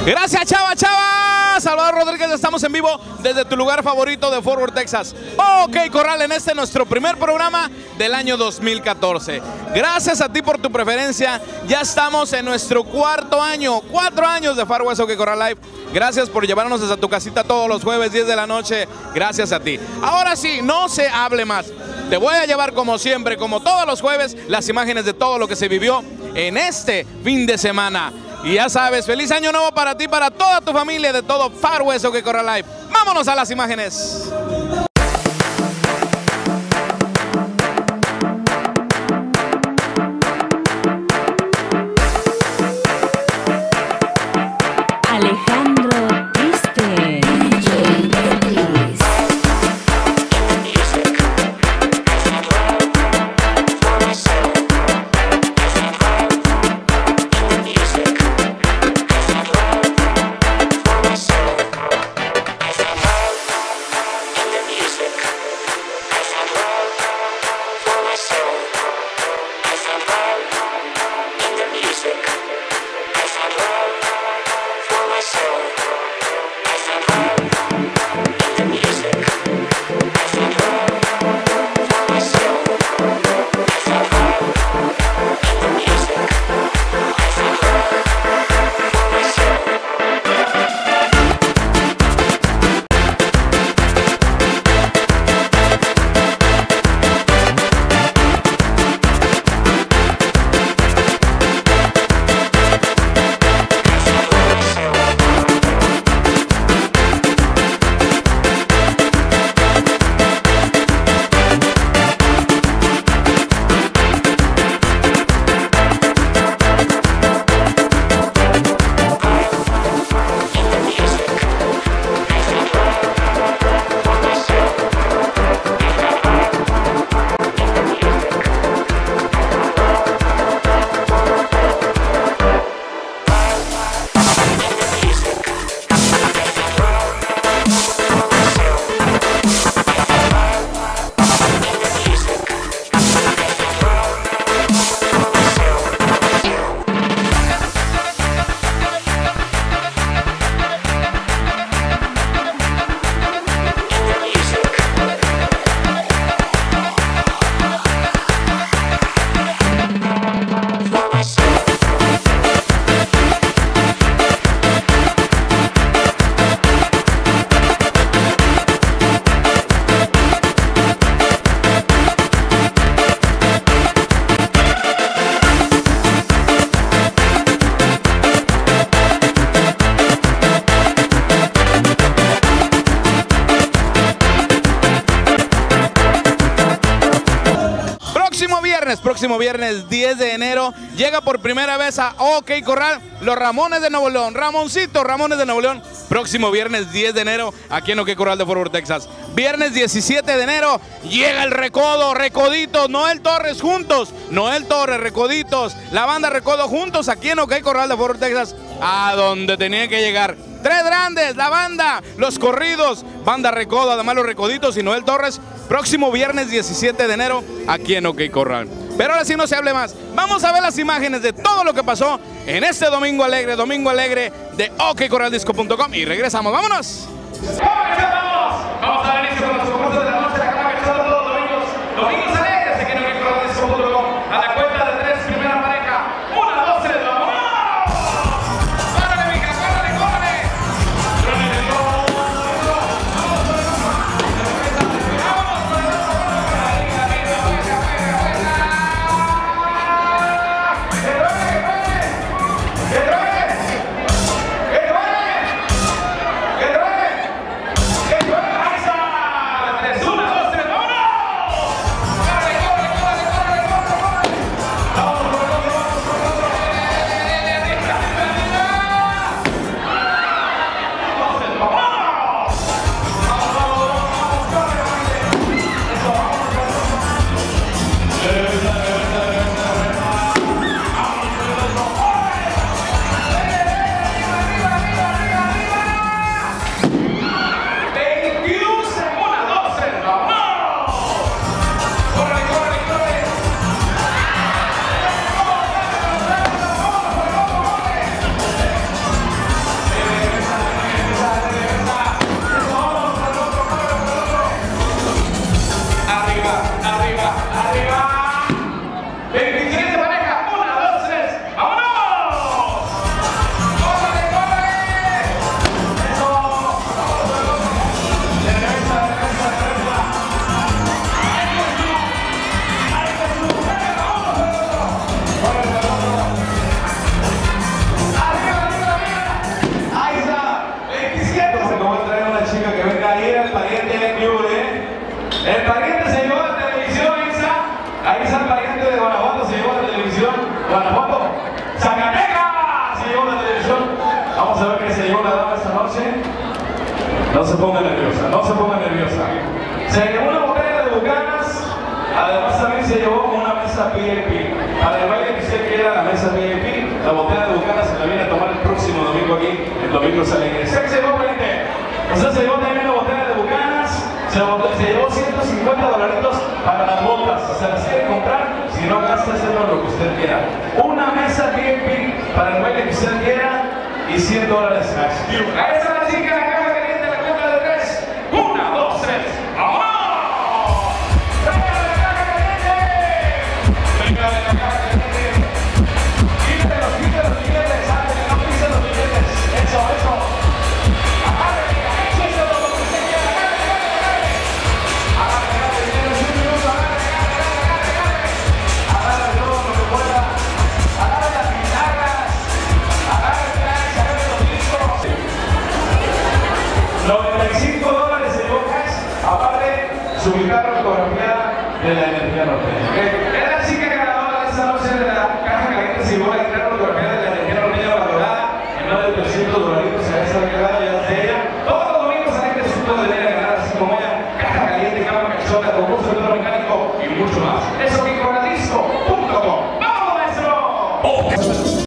Gracias, chava, chava. Salvador Rodríguez, estamos en vivo desde tu lugar favorito de Fort Worth, Texas. OK Corral, en este nuestro primer programa del año 2014. Gracias a ti por tu preferencia. Ya estamos en nuestro cuarto año, 4 años de Far West OK Corral Live. Gracias por llevarnos desde tu casita todos los jueves, 10 de la noche. Gracias a ti. Ahora sí, no se hable más. Te voy a llevar como siempre, como todos los jueves, las imágenes de todo lo que se vivió en este fin de semana. Y ya sabes, feliz año nuevo para ti, para toda tu familia, de todo Far West OK Corral Live. Vámonos a las imágenes. Próximo viernes 10 de enero llega por primera vez a OK Corral los Ramones de Nuevo León. Ramoncito, Ramones de Nuevo León. Próximo viernes 10 de enero aquí en OK Corral de Fort Worth, Texas. Viernes 17 de enero llega el Recodo, Recoditos, Noel Torres juntos. Noel Torres, Recoditos, la banda Recodo juntos aquí en OK Corral de Fort Worth, Texas. A donde tenían que llegar. 3 grandes, la banda, los corridos, banda Recodo, además los Recoditos y Noel Torres. Próximo viernes 17 de enero aquí en OK Corral. Pero ahora sí no se hable más. Vamos a ver las imágenes de todo lo que pasó en este domingo alegre de OKCorraldisco.com y regresamos. ¡Vámonos! Vamos a dar inicio con los concursos de la noche de la cama que son todos los domingos. Domingos alegres aquí en OKCorraldisco.com. A la cuenta de 3, primera pareja. 1, 2, 3, ¡vámonos! ¡Córrele, mija! ¡Córrele, córrele! ¡Que truene! Vamos a ver qué se llevó la dama esta noche. No se ponga nerviosa, no se ponga nerviosa. Se llevó una botella de Bucanas, además también se llevó una mesa VIP. Para el baile que usted quiera, la mesa VIP, la botella de Bucanas se la viene a tomar el próximo domingo aquí, el domingo sale. ¿Usted se llevó, gente? Usted se llevó también una botella de Bucanas, se llevó $150 para las botas. Se las quiere comprar, si no gasta, hacerlo lo que usted quiera. Una mesa VIP para el baile que usted quiera y $100 cash. Ahí está la chica, la caja caliente, la cuenta de 3. 1, 2, 3. ¡Vámonos! ¡Venga de la caja caliente! ¡Venga de la caja caliente! Quítate los billetes, ¿sabes? Que no pisen los billetes. Eso. Agarre todo lo que usted quiera. Agarre, tienes un minuto, agarre todo lo que pueda. Agarre las guitarras. Agarre los discos. $95 se llevó cash, aparte su guitarra autografiada de la energía norteña. Es la chica ganadora de esta noche de la caja caliente, se llevó la guitarra autografiada de la energía norteña valorada en más de $300 a esa regada ya de ella. Todos los domingos hay que disfrutar de ella ganar así como ella, caja caliente, cama cachota, concurso de toro mecánico y mucho más. Eso que con la